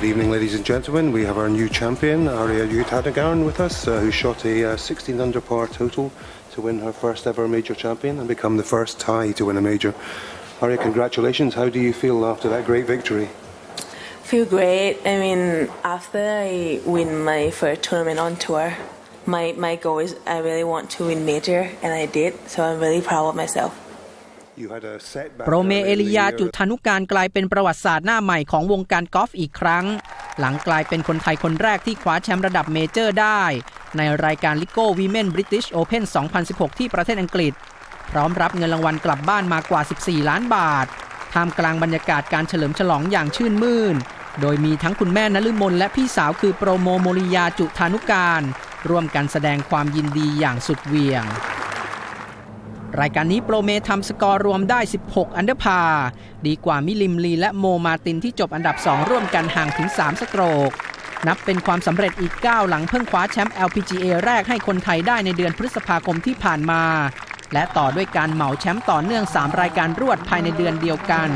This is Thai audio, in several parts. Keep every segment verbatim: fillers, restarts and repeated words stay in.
evening, ladies and gentlemen. We have our new champion, Arya Yuthanagaran, with us, uh, who shot a uh, sixteen under par total to win her first ever major champion and become the first Thai to win a major. Arya, congratulations. How do you feel after that great victory? Feel great. I mean, after I win my first tournament on tour, my my goal is I really want to win major, and I did. So I'm really proud of myself. โปรเมเอลิยาจุธานุการกลายเป็นประวัติศาสตร์หน้าใหม่ของวงการกอล์ฟอีกครั้งหลังกลายเป็นคนไทยคนแรกที่คว้าแชมป์ระดับเมเจอร์ได้ในรายการลิโก้วีเมนบริติชโอเพ่นสองพันสิบหกที่ประเทศอังกฤษพร้อมรับเงินรางวัลกลับบ้านมากว่าสิบสี่ล้านบาทท่ามกลางบรรยากาศการเฉลิมฉลองอย่างชื่นมื่นโดยมีทั้งคุณแม่นฤมลและพี่สาวคือโปรโมโมริยาจุธานุการร่วมกันแสดงความยินดีอย่างสุดเหวี่ยงรายการนี้โปรเมทำสกอร์รวมได้สิบหกอันเดอร์พาร์ดีกว่ามิลิมลีและโมมาตินที่จบอันดับสองร่วมกันห่างถึงสามสโตรกนับเป็นความสำเร็จอีกก้าวหลังเพิ่งคว้าแชมป์ แอล พี จี เอ แรกให้คนไทยได้ในเดือนพฤษภาคมที่ผ่านมาและต่อด้วยการเหมาแชมป์ต่อเนื่องสามรายการรวดภายในเดือนเดียวกัน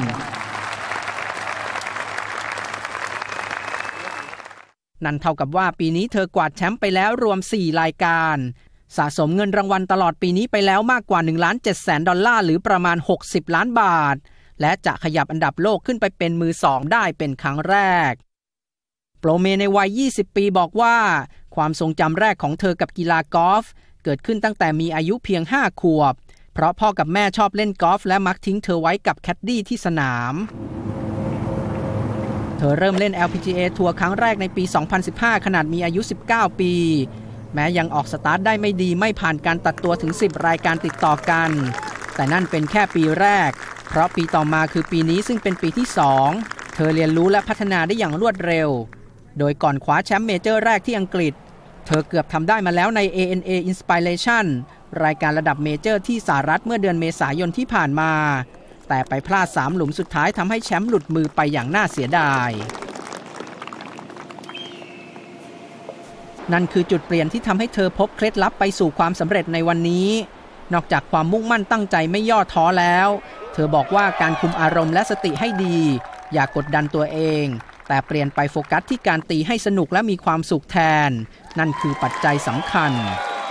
นั่นเท่ากับว่าปีนี้เธอกวาดแชมป์ไปแล้วรวมสี่รายการสะสมเงินรางวัลตลอดปีนี้ไปแล้วมากกว่า หนึ่งล้านเจ็ดแสนดอลลาร์หรือประมาณหกสิบล้านบาทและจะขยับอันดับโลกขึ้นไปเป็นมือสองได้เป็นครั้งแรกโปรเมในวัยยี่สิบปีบอกว่าความทรงจำแรกของเธอกับกีฬากอล์ฟเกิดขึ้นตั้งแต่มีอายุเพียงห้าขวบเพราะพ่อกับแม่ชอบเล่นกอล์ฟและมักทิ้งเธอไว้กับแคดดี้ที่สนามเธอเริ่มเล่น แอล พี จี เอ ทัวร์ครั้งแรกในปีสองพันสิบห้าขนาดมีอายุสิบเก้าปีแม้ยังออกสตาร์ทได้ไม่ดีไม่ผ่านการตัดตัวถึงสิบรายการติดต่อกันแต่นั่นเป็นแค่ปีแรกเพราะปีต่อมาคือปีนี้ซึ่งเป็นปีที่สองเธอเรียนรู้และพัฒนาได้อย่างรวดเร็วโดยก่อนคว้าแชมป์เมเจอร์แรกที่อังกฤษเธอเกือบทำได้มาแล้วใน เอ เอ็น เอ Inspiration รายการระดับเมเจอร์ที่สหรัฐเมื่อเดือนเมษายนที่ผ่านมาแต่ไปพลาดสามหลุมสุดท้ายทำให้แชมป์หลุดมือไปอย่างน่าเสียดายนั่นคือจุดเปลี่ยนที่ทำให้เธอพบเคล็ดลับไปสู่ความสำเร็จในวันนี้นอกจากความมุ่งมั่นตั้งใจไม่ย่อท้อแล้วเธอบอกว่าการคุมอารมณ์และสติให้ดีอย่ากกดดันตัวเองแต่เปลี่ยนไปโฟกัสที่การตีให้สนุกและมีความสุขแทนนั่นคือปัจจัยสำคัญ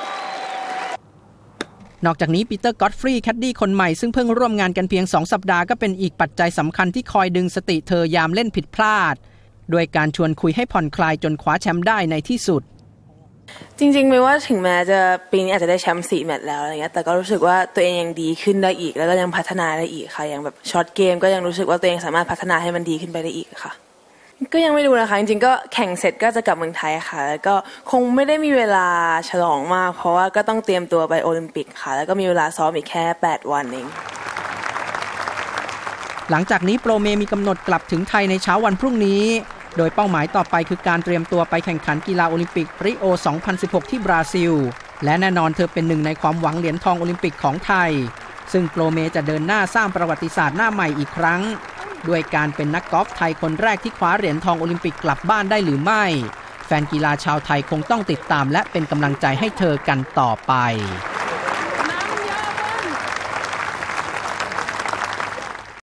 นอกจากนี้ปีเตอร์ก็อตฟรีย์แคดดี้คนใหม่ซึ่งเพิ่งร่วมงานกันเพียงสองสัปดาห์ก็เป็นอีกปัจจัยสำคัญที่คอยดึงสติเธอยามเล่นผิดพลาดโดยการชวนคุยให้ผ่อนคลายจนคว้าแชมป์ได้ในที่สุดจริงๆไม่ว่าถึงแม้จะปีนี้อาจจะได้แชมป์สี่แมตช์แล้วอะไรเงี้ยแต่ก็รู้สึกว่าตัวเองยังดีขึ้นได้อีกแล้วก็ยังพัฒนาได้อีกค่ะอย่างแบบช็อตเกมก็ยังรู้สึกว่าตัวเองสามารถพัฒนาให้มันดีขึ้นไปได้อีกค่ะก็ยังไม่รู้นะคะจริงๆก็แข่งเสร็จก็จะกลับเมืองไทยค่ะแล้วก็คงไม่ได้มีเวลาฉลองมากเพราะว่าก็ต้องเตรียมตัวไปโอลิมปิกค่ะแล้วก็มีเวลาซ้อมอีกแค่แปดวันเองหลังจากนี้โปรเมมีกำหนดกลับถึงไทยในเช้าวันพรุ่งนี้โดยเป้าหมายต่อไปคือการเตรียมตัวไปแข่งขันกีฬาโอลิมปิกริโอสองพันสิบหกที่บราซิลและแน่นอนเธอเป็นหนึ่งในความหวังเหรียญทองโอลิมปิกของไทยซึ่งโปรเมจะเดินหน้าสร้างประวัติศาสตร์หน้าใหม่อีกครั้งด้วยการเป็นนักกอล์ฟไทยคนแรกที่คว้าเหรียญทองโอลิมปิกกลับบ้านได้หรือไม่แฟนกีฬาชาวไทยคงต้องติดตามและเป็นกำลังใจให้เธอกันต่อไป